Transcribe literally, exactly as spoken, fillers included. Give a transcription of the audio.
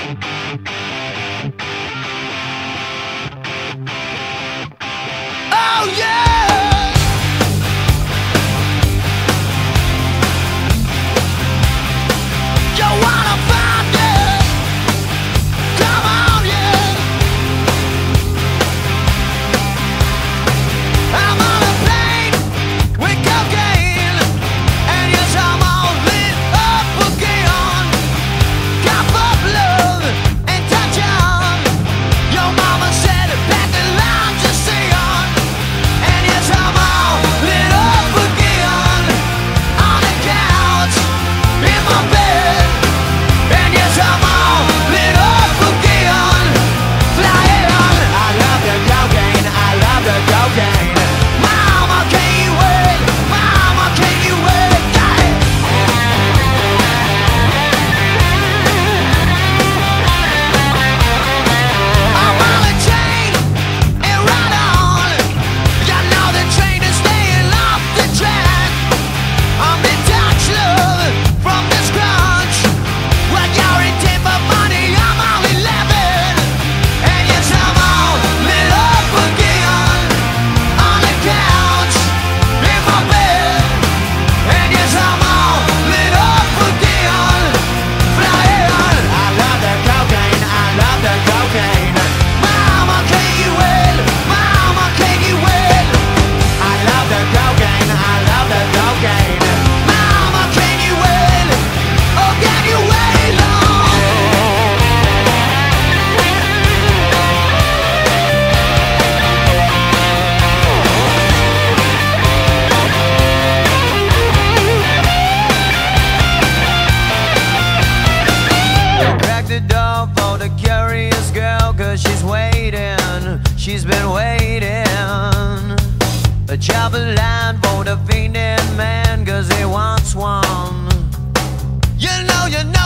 Oh yeah! You wanna find it? Come on, yeah! I'm on a plane with cocaine, and yes, I'm all lit up again. Cup of love and touch on. Your mama said back the line to stay on, and yes, I'm all lit up again. On the couch, in my bed, and yes, I'm all lit up again. Flying on. I love the cocaine, I love the cocaine. Mama, can you wait? Mama, can you wait? I'm on a train and right on. You know the train is staying off the track. I'm in touch, love, from this crunch. When you're in debt for money, I'm only eleven, and yes, I'm all lit up again. On the couch, in my bed, and yes, I'm all lit up again. Flying on. I love the cocaine, I love the cocaine. Mama, can you wait? Mama, can you wait? I love the cocaine, I love the cocaine. Mama, can you wait? Oh, can you wait long? Crack the door for the curious girl, cause she's waiting, she's been waiting. A chopper line for the fiending man, cause he wants one. You know, you know